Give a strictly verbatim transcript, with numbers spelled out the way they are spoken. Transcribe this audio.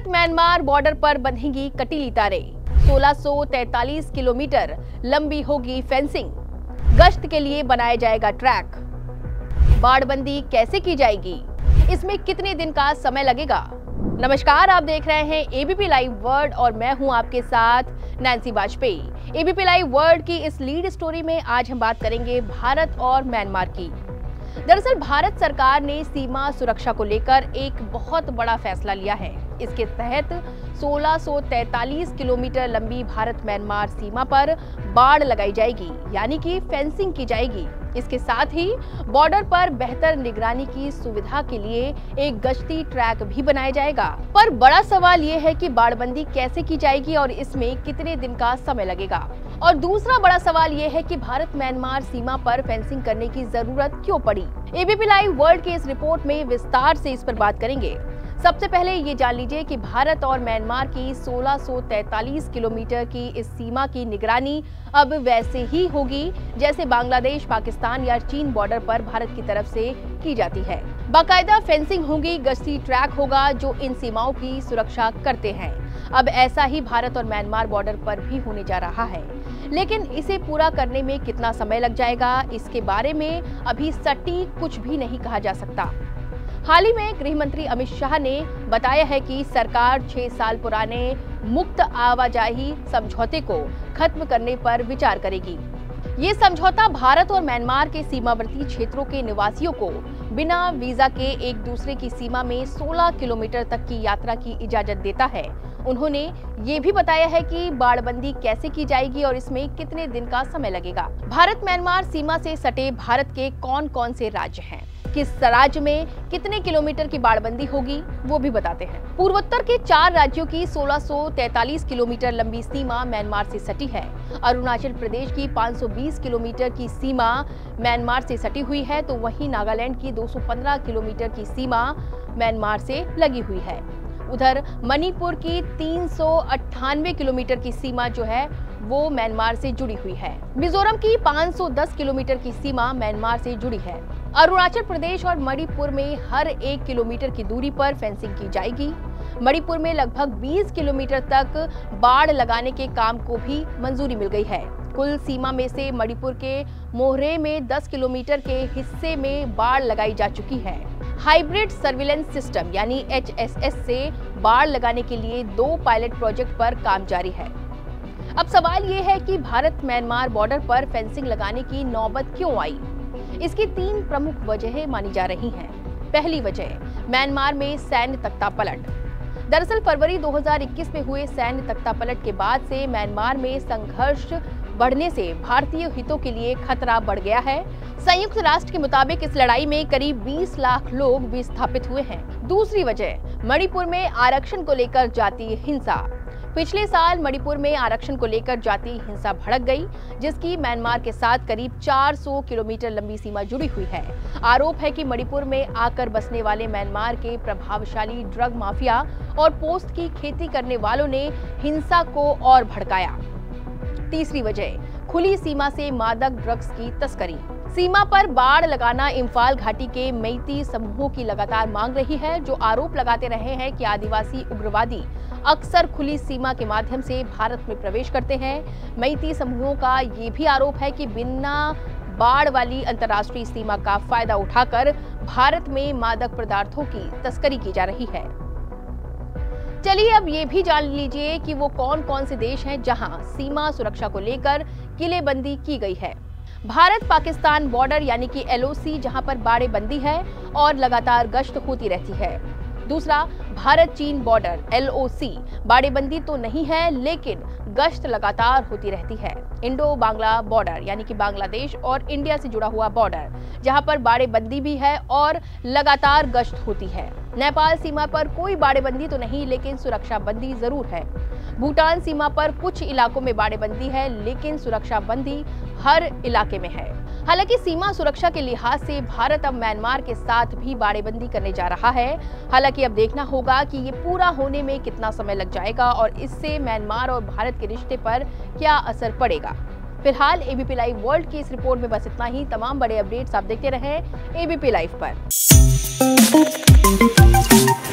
Bharat Myanmar border पर बंधेंगी कटीली तारें। सोलह सौ तैंतालीस किलोमीटर लंबी होगी फेंसिंग। गश्त के लिए बनाया जाएगा ट्रैक। बाड़बंदी कैसे की जाएगी? इसमें कितने दिन का समय लगेगा? नमस्कार, आप देख रहे हैं एबीपी लाइव वर्ल्ड और मैं हूं आपके साथ Nancy Vajpayee. ABP live world की इस लीड स्टोरी में आज हम बात करेंगे भारत और म्यांमार की। दरअसल भारत सरकार ने सीमा सुरक्षा को लेकर एक बहुत बड़ा फैसला लिया है। इसके तहत सोलह सौ तैंतालीस किलोमीटर लंबी भारत म्यांमार सीमा पर बाड़ लगाई जाएगी, यानी कि फेंसिंग की जाएगी। इसके साथ ही बॉर्डर पर बेहतर निगरानी की सुविधा के लिए एक गश्ती ट्रैक भी बनाया जाएगा। पर बड़ा सवाल ये है कि बाड़बंदी कैसे की जाएगी और इसमें कितने दिन का समय लगेगा। और दूसरा बड़ा सवाल ये है कि भारत म्यांमार सीमा पर फेंसिंग करने की जरूरत क्यों पड़ी। एबीपी लाइव वर्ल्ड की इस रिपोर्ट में विस्तार से इस पर बात करेंगे। सबसे पहले ये जान लीजिए कि भारत और म्यांमार की सोलह सौ तैंतालीस किलोमीटर की इस सीमा की निगरानी अब वैसे ही होगी जैसे बांग्लादेश, पाकिस्तान या चीन बॉर्डर पर भारत की तरफ से की जाती है। बाकायदा फेंसिंग होगी, गश्ती ट्रैक होगा जो इन सीमाओं की सुरक्षा करते हैं। अब ऐसा ही भारत और म्यांमार बॉर्डर पर भी होने जा रहा है, लेकिन इसे पूरा करने में कितना समय लग जाएगा, इसके बारे में अभी सटीक कुछ भी नहीं कहा जा सकता। हाल ही में गृह मंत्री अमित शाह ने बताया है कि सरकार छह साल पुराने मुक्त आवाजाही समझौते को खत्म करने पर विचार करेगी। ये समझौता भारत और म्यांमार के सीमावर्ती क्षेत्रों के निवासियों को बिना वीजा के एक दूसरे की सीमा में सोलह किलोमीटर तक की यात्रा की इजाजत देता है। उन्होंने ये भी बताया है कि बाड़बंदी कैसे की जाएगी और इसमें कितने दिन का समय लगेगा। भारत म्यांमार सीमा से सटे भारत के कौन कौन से राज्य हैं, किस राज्य में कितने किलोमीटर की बाड़बंदी होगी, वो भी बताते हैं। पूर्वोत्तर के चार राज्यों की सोलह सौ तैंतालीस किलोमीटर लंबी सीमा म्यांमार से सटी है। अरुणाचल प्रदेश की पाँच सौ बीस किलोमीटर की सीमा म्यांमार से सटी हुई है, तो वहीं नागालैंड की दो सौ पंद्रह किलोमीटर की सीमा म्यांमार से लगी हुई है। उधर मणिपुर की तीन सौ अट्ठानवे किलोमीटर की सीमा जो है वो म्यांमार से जुड़ी हुई है। मिजोरम की पाँच सौ दस किलोमीटर की सीमा म्यांमार से जुड़ी है। अरुणाचल प्रदेश और मणिपुर में हर एक किलोमीटर की दूरी पर फेंसिंग की जाएगी। मणिपुर में लगभग बीस किलोमीटर तक बाड़ लगाने के काम को भी मंजूरी मिल गई है। कुल सीमा में से मणिपुर के मोहरे में दस किलोमीटर के हिस्से में बाड़ लगाई जा चुकी है। हाइब्रिड सर्विलेंस सिस्टम यानी एच एस एस से बाड़ लगाने के लिए दो पायलट प्रोजेक्ट पर काम जारी है। अब सवाल ये है कि भारत म्यांमार बॉर्डर पर फेंसिंग लगाने की नौबत क्यों आई? इसकी तीन प्रमुख वजहें मानी जा रही हैं। पहली वजह, म्यांमार में सैन्य तख्तापलट। दरअसल फरवरी दो हज़ार इक्कीस में हुए सैन्य तख्तापलट के बाद से म्यांमार में संघर्ष बढ़ने से भारतीय हितों के लिए खतरा बढ़ गया है। संयुक्त राष्ट्र के मुताबिक इस लड़ाई में करीब बीस लाख लोग विस्थापित हुए हैं। दूसरी वजह, मणिपुर में आरक्षण को लेकर जातीय हिंसा। पिछले साल मणिपुर में आरक्षण को लेकर जातीय हिंसा भड़क गई, जिसकी म्यांमार के साथ करीब चार सौ किलोमीटर लंबी सीमा जुड़ी हुई है। आरोप है कि मणिपुर में आकर बसने वाले म्यांमार के प्रभावशाली ड्रग माफिया और पोस्त की खेती करने वालों ने हिंसा को और भड़काया। तीसरी वजह, खुली सीमा से मादक ड्रग्स की तस्करी। सीमा पर बाड़ लगाना इम्फाल घाटी के मेइती समूहों की लगातार मांग रही है, जो आरोप लगाते रहे हैं कि आदिवासी उग्रवादी अक्सर खुली सीमा के माध्यम से भारत में प्रवेश करते हैं। मेइती समूहों का ये भी आरोप है कि बिना बाड़ वाली अंतर्राष्ट्रीय सीमा का फायदा उठाकर भारत में मादक पदार्थों की तस्करी की जा रही है। चलिए अब ये भी जान लीजिए कि वो कौन कौन से देश हैं जहां सीमा सुरक्षा को लेकर किलेबंदी की गई है। भारत पाकिस्तान बॉर्डर यानी कि एल ओ सी, जहां पर बाड़ेबंदी है और लगातार गश्त होती रहती है। दूसरा, भारत चीन बॉर्डर एल ओ सी, बाड़ेबंदी तो नहीं है लेकिन गश्त लगातार होती रहती है। इंडो बांग्ला बॉर्डर यानी कि बांग्लादेश और इंडिया से जुड़ा हुआ बॉर्डर, जहां पर बाड़ेबंदी भी है और लगातार गश्त होती है। नेपाल सीमा पर कोई बाड़ेबंदी तो नहीं लेकिन सुरक्षा बंदी जरूर है। भूटान सीमा पर कुछ इलाकों में बाड़ेबंदी है लेकिन सुरक्षा बंदी हर इलाके में है। हालांकि सीमा सुरक्षा के लिहाज से भारत अब म्यांमार के साथ भी बाड़ेबंदी करने जा रहा है। हालांकि अब देखना होगा कि ये पूरा होने में कितना समय लग जाएगा और इससे म्यांमार और भारत के रिश्ते पर क्या असर पड़ेगा। फिलहाल एबीपी लाइव वर्ल्ड की इस रिपोर्ट में बस इतना ही। तमाम बड़े अपडेट्स आप देखते रहें एबीपी लाइव पर।